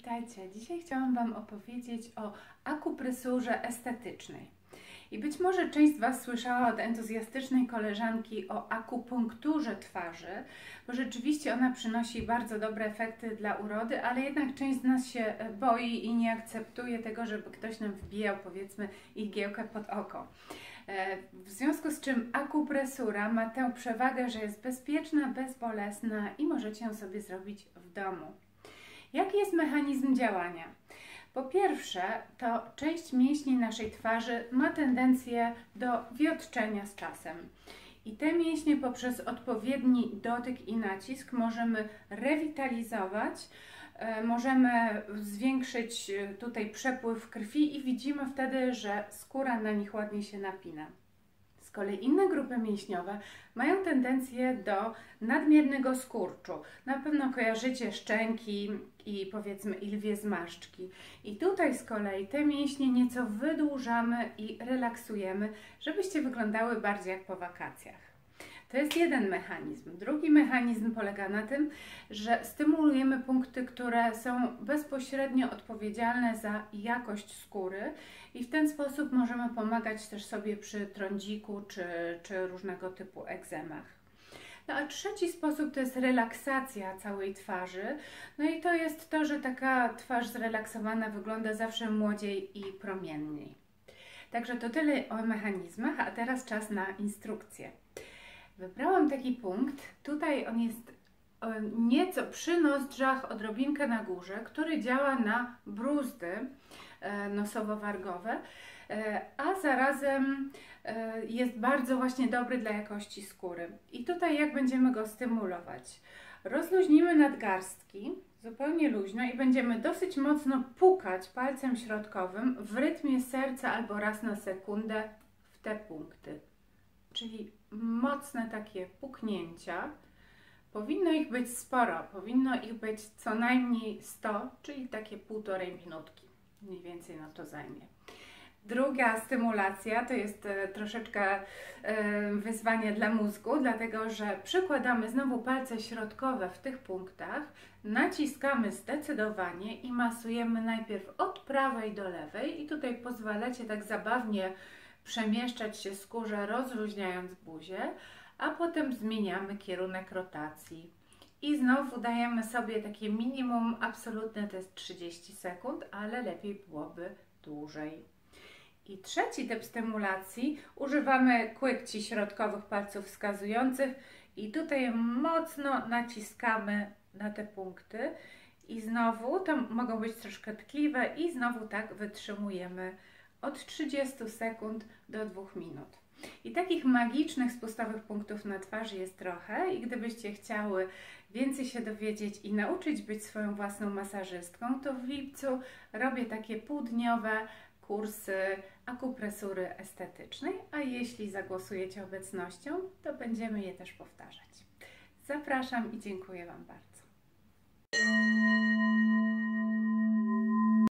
Witajcie! Dzisiaj chciałam Wam opowiedzieć o akupresurze estetycznej. I być może część z Was słyszała od entuzjastycznej koleżanki o akupunkturze twarzy, bo rzeczywiście ona przynosi bardzo dobre efekty dla urody, ale jednak część z nas się boi i nie akceptuje tego, żeby ktoś nam wbijał, powiedzmy, igiełkę pod oko. W związku z czym akupresura ma tę przewagę, że jest bezpieczna, bezbolesna i możecie ją sobie zrobić w domu. Jaki jest mechanizm działania? Po pierwsze, to część mięśni naszej twarzy ma tendencję do wiotczenia z czasem. I te mięśnie poprzez odpowiedni dotyk i nacisk możemy rewitalizować, możemy zwiększyć tutaj przepływ krwi i widzimy wtedy, że skóra na nich ładnie się napina. Z kolei inne grupy mięśniowe mają tendencję do nadmiernego skurczu. Na pewno kojarzycie szczęki i powiedzmy lwie zmarszczki. I tutaj z kolei te mięśnie nieco wydłużamy i relaksujemy, żebyście wyglądały bardziej jak po wakacjach. To jest jeden mechanizm. Drugi mechanizm polega na tym, że stymulujemy punkty, które są bezpośrednio odpowiedzialne za jakość skóry i w ten sposób możemy pomagać też sobie przy trądziku czy różnego typu egzemach. No a trzeci sposób to jest relaksacja całej twarzy. No i to jest to, że taka twarz zrelaksowana wygląda zawsze młodziej i promienniej. Także to tyle o mechanizmach, a teraz czas na instrukcję. Wybrałam taki punkt, tutaj on jest nieco przy nozdrzach, odrobinkę na górze, który działa na bruzdy nosowo-wargowe, a zarazem jest bardzo właśnie dobry dla jakości skóry. I tutaj jak będziemy go stymulować? Rozluźnimy nadgarstki zupełnie luźno i będziemy dosyć mocno pukać palcem środkowym w rytmie serca albo raz na sekundę w te punkty. Czyli mocne takie puknięcia. Powinno ich być sporo, powinno ich być co najmniej 100, czyli takie półtorej minutki. Mniej więcej to zajmie. Druga stymulacja to jest troszeczkę wyzwanie dla mózgu, dlatego że przykładamy znowu palce środkowe w tych punktach, naciskamy zdecydowanie i masujemy najpierw od prawej do lewej i tutaj pozwalacie tak zabawnie przemieszczać się skórze, rozluźniając buzię, a potem zmieniamy kierunek rotacji. I znowu dajemy sobie takie minimum absolutne, to jest 30 sekund, ale lepiej byłoby dłużej. I trzeci typ stymulacji, używamy kłykci środkowych palców wskazujących i tutaj mocno naciskamy na te punkty i znowu, to mogą być troszkę tkliwe i znowu tak wytrzymujemy od 30 sekund do 2 minut. I takich magicznych, spustowych punktów na twarzy jest trochę i gdybyście chciały więcej się dowiedzieć i nauczyć być swoją własną masażystką, to w lipcu robię takie półdniowe kursy akupresury estetycznej, a jeśli zagłosujecie obecnością, to będziemy je też powtarzać. Zapraszam i dziękuję Wam bardzo.